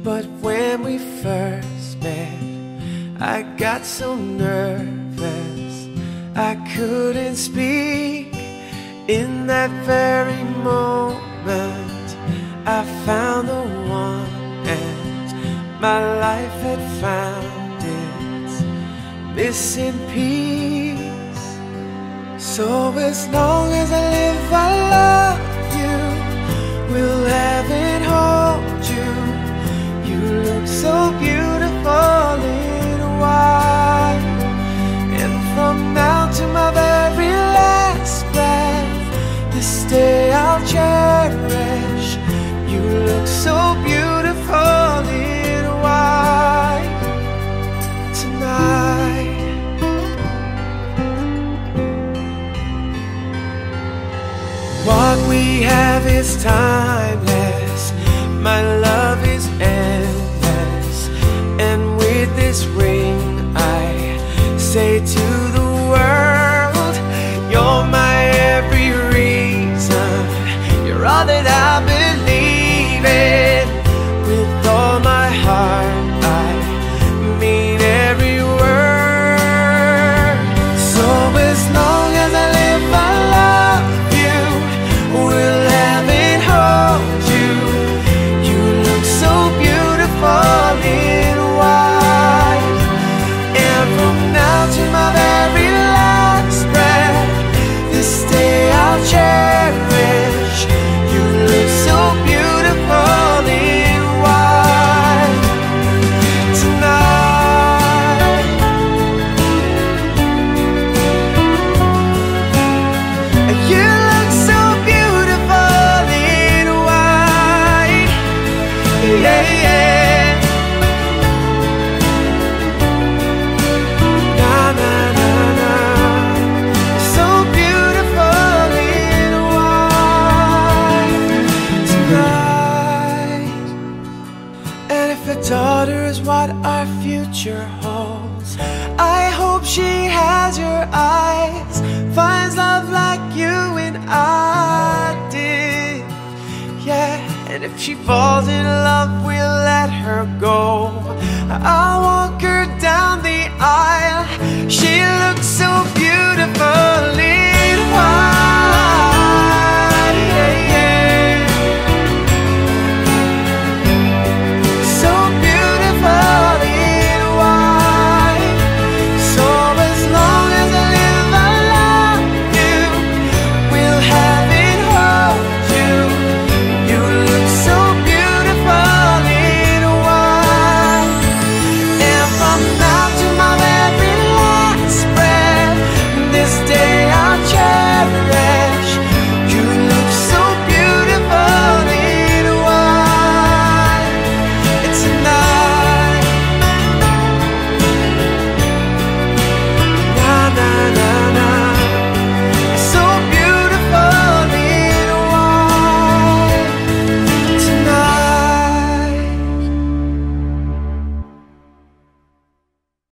But when we first met, I got so nervous I couldn't speak. In that very moment I found the one, and my life had found its missing piece. So as long as I live, I love you, will heaven hold you. You look so beautiful in white, and from now to my very last breath, this day I'll cherish. You look so beautiful in white tonight. What we have is timeless, my love is endless, and with this ring I say to the world, you're my every reason, you're all that I believe in. With all my heart I mean every word. So as long as I live, I love you, will heaven hold you. You look so beautiful in white, and from now to my very last breath, this day I'll cherish. You look so beautiful in white tonight. You look so beautiful in white, yeah, yeah. Na na na na, so beautiful in white tonight. And if a daughter is what our future holds, I hope she has your eyes, finds love like you and I did, yeah. And if she falls in love, we'll let her go. I'll walk her down the aisle. She looks so beautiful in white.